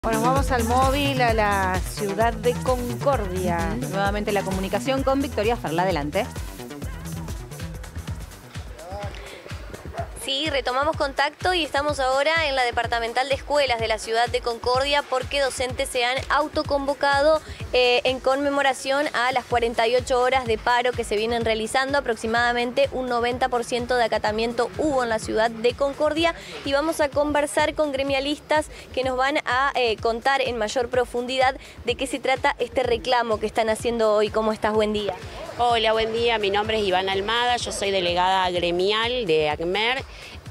Bueno, vamos al móvil, a la ciudad de Concordia. Nuevamente la comunicación con Victoria Ferla. Adelante. Sí, retomamos contacto y estamos ahora en la departamental de escuelas de la ciudad de Concordia porque docentes se han autoconvocado en conmemoración a las 48 horas de paro que se vienen realizando. Aproximadamente un 90% de acatamiento hubo en la ciudad de Concordia y vamos a conversar con gremialistas que nos van a contar en mayor profundidad de qué se trata este reclamo que están haciendo hoy. ¿Cómo estás? Buen día. Hola, buen día. Mi nombre es Ivana Almada, yo soy delegada gremial de ACMER.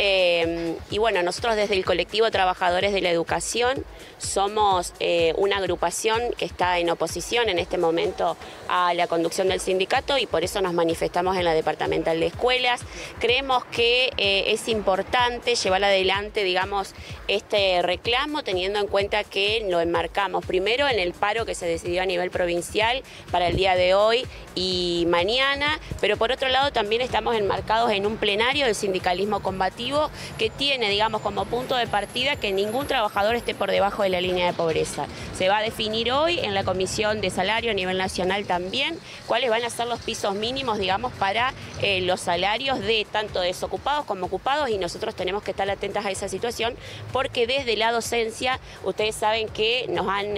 Y bueno, nosotros desde el colectivo Trabajadores de la Educación somos una agrupación que está en oposición en este momento a la conducción del sindicato y por eso nos manifestamos en la departamental de escuelas. Creemos que es importante llevar adelante, digamos, este reclamo teniendo en cuenta que lo enmarcamos primero en el paro que se decidió a nivel provincial para el día de hoy y mañana, pero por otro lado también estamos enmarcados en un plenario del sindicalismo combativo que tiene, digamos, como punto de partida que ningún trabajador esté por debajo de la línea de pobreza. Se va a definir hoy en la Comisión de Salario a nivel nacional también cuáles van a ser los pisos mínimos, digamos, para los salarios de tanto desocupados como ocupados y nosotros tenemos que estar atentas a esa situación porque desde la docencia ustedes saben que nos han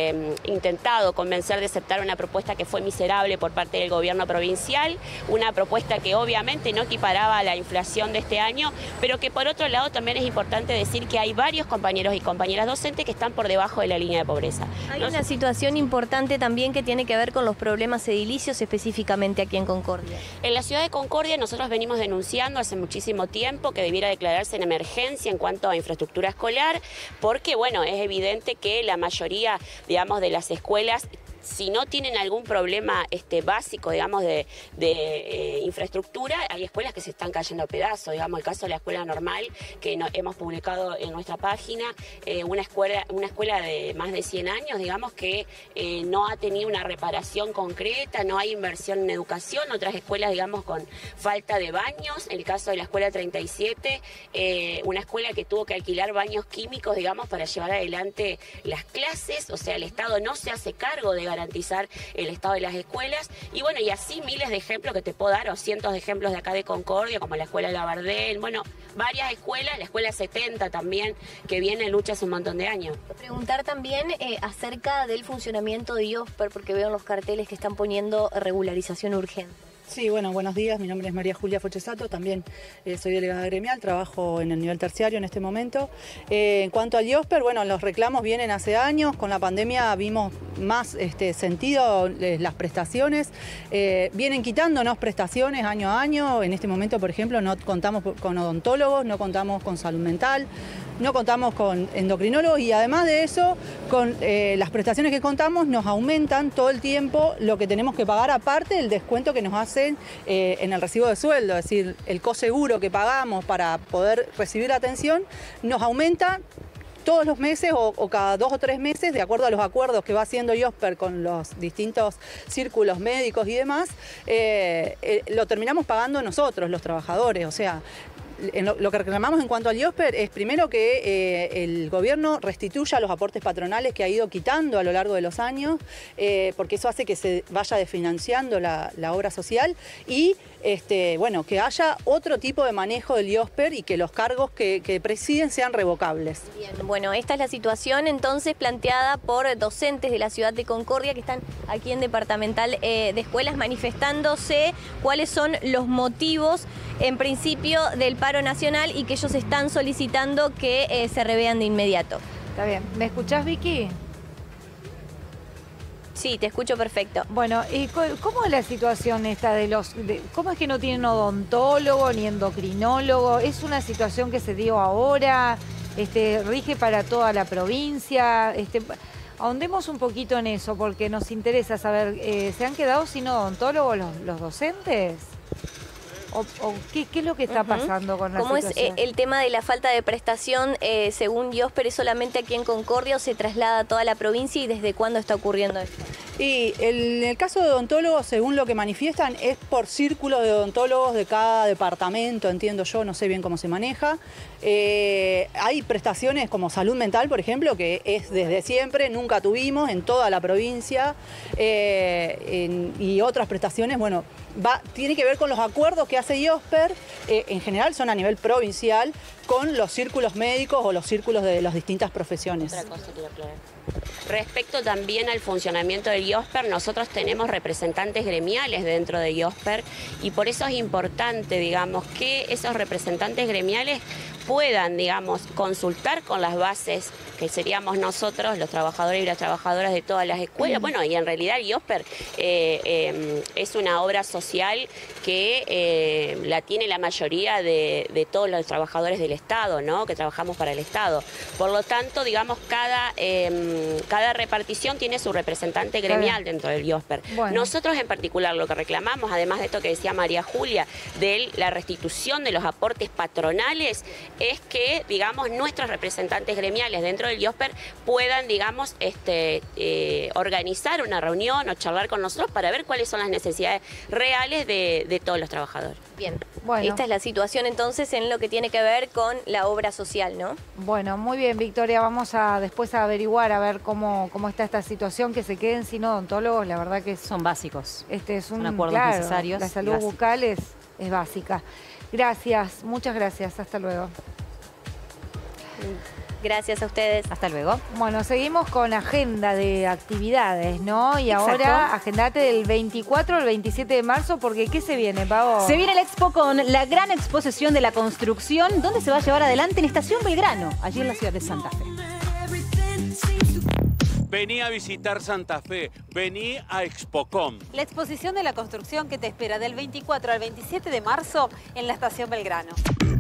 intentado convencer de aceptar una propuesta que fue miserable por parte del gobierno provincial, una propuesta que obviamente no equiparaba a la inflación de este año, pero que por otro lado también es importante decir que hay varios compañeros y compañeras docentes que están por debajo de la línea de pobreza. Hay una situación importante también que tiene que ver con los problemas edilicios específicamente aquí en Concordia. En la ciudad de Concordia nosotros venimos denunciando hace muchísimo tiempo que debiera declararse en emergencia en cuanto a infraestructura escolar, porque bueno, es evidente que la mayoría, digamos, de las escuelas, si no tienen algún problema básico, digamos, de infraestructura, hay escuelas que se están cayendo a pedazos. Digamos, el caso de la escuela normal, que hemos publicado en nuestra página, una escuela de más de 100 años, digamos, que no ha tenido una reparación concreta, no hay inversión en educación, otras escuelas, digamos, con falta de baños. En el caso de la escuela 37, una escuela que tuvo que alquilar baños químicos, digamos, para llevar adelante las clases. O sea, el Estado no se hace cargo de garantizar el estado de las escuelas y bueno, y así miles de ejemplos que te puedo dar o cientos de ejemplos de acá de Concordia, como la escuela Labardel, bueno, varias escuelas, la escuela 70 también, que viene en lucha hace un montón de años. Preguntar también acerca del funcionamiento de IOSPER, porque veo en los carteles que están poniendo regularización urgente. Sí, bueno, buenos días, mi nombre es María Julia Fochesato, también soy delegada gremial, trabajo en el nivel terciario en este momento. En cuanto al IOSPER, bueno, los reclamos vienen hace años, con la pandemia vimos más sentido las prestaciones, vienen quitándonos prestaciones año a año, en este momento, por ejemplo, no contamos con odontólogos, no contamos con salud mental, no contamos con endocrinólogos y además de eso, con las prestaciones que contamos nos aumentan todo el tiempo lo que tenemos que pagar aparte del descuento que nos hacen en el recibo de sueldo, es decir, el coseguro que pagamos para poder recibir la atención nos aumenta todos los meses o cada 2 o 3 meses, de acuerdo a los acuerdos que va haciendo IOSPER con los distintos círculos médicos y demás, lo terminamos pagando nosotros, los trabajadores, o sea, lo que reclamamos en cuanto al IOSPER es primero que el gobierno restituya los aportes patronales que ha ido quitando a lo largo de los años, porque eso hace que se vaya desfinanciando la obra social y bueno, que haya otro tipo de manejo del IOSPER y que los cargos que presiden sean revocables. Bien, bueno, esta es la situación entonces planteada por docentes de la ciudad de Concordia que están aquí en departamental de escuelas manifestándose cuáles son los motivos en principio del paro nacional y que ellos están solicitando que se revean de inmediato. Está bien. ¿Me escuchás, Vicky? Sí, te escucho perfecto. Bueno, ¿y cómo es la situación esta cómo es que no tienen odontólogo ni endocrinólogo? ¿Es una situación que se dio ahora? ¿Rige para toda la provincia? Ahondemos un poquito en eso porque nos interesa saber, ¿se han quedado sin odontólogo los docentes? ¿O qué es lo que está pasando con la situación? ¿Cómo es el tema de la falta de prestación, según IOSPER, es solamente aquí en Concordia o se traslada a toda la provincia y desde cuándo está ocurriendo esto? Y en el caso de odontólogos, según lo que manifiestan, es por círculos de odontólogos de cada departamento, entiendo yo, no sé bien cómo se maneja. Hay prestaciones como salud mental, por ejemplo, que es desde siempre, nunca tuvimos en toda la provincia. Y otras prestaciones, bueno, tiene que ver con los acuerdos que hace IOSPER, en general son a nivel provincial, con los círculos médicos o los círculos de las distintas profesiones. Otra cosa quiero aclarar. Respecto también al funcionamiento del IOSPER, nosotros tenemos representantes gremiales dentro de IOSPER y por eso es importante, digamos, que esos representantes gremiales puedan, digamos, consultar con las bases que seríamos nosotros, los trabajadores y las trabajadoras de todas las escuelas. Bueno, y en realidad IOSPER es una obra social que la tiene la mayoría de todos los trabajadores del Estado, ¿no? Que trabajamos para el Estado. Por lo tanto, digamos, cada repartición tiene su representante gremial dentro del IOSPER. Bueno. Nosotros en particular lo que reclamamos, además de esto que decía María Julia, de la restitución de los aportes patronales, es que, digamos, nuestros representantes gremiales dentro del IOSPER puedan, digamos, organizar una reunión o charlar con nosotros para ver cuáles son las necesidades reales de todos los trabajadores. Bien, bueno. Esta es la situación entonces en lo que tiene que ver con la obra social, ¿no? Bueno, muy bien, Victoria, vamos a después a averiguar a ver cómo está esta situación, que se queden sin odontólogos, la verdad que son básicos. Son acuerdos necesarios. La salud bucal es básica. Gracias, muchas gracias, hasta luego. Gracias a ustedes. Hasta luego. Bueno, seguimos con agenda de actividades, ¿no? Y Exacto. Ahora agendate del 24 al 27 de marzo, porque ¿qué se viene, Pavo? Se viene el Expo con la gran exposición de la construcción, donde se va a llevar adelante en Estación Belgrano, allí en la ciudad de Santa Fe. Vení a visitar Santa Fe, vení a Expocom. La exposición de la construcción que te espera del 24 al 27 de marzo en la Estación Belgrano.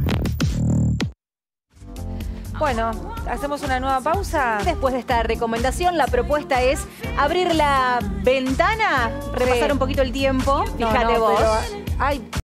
Bueno, hacemos una nueva pausa. Después de esta recomendación, la propuesta es abrir la ventana, repasar un poquito el tiempo. Fíjate vos. Pero,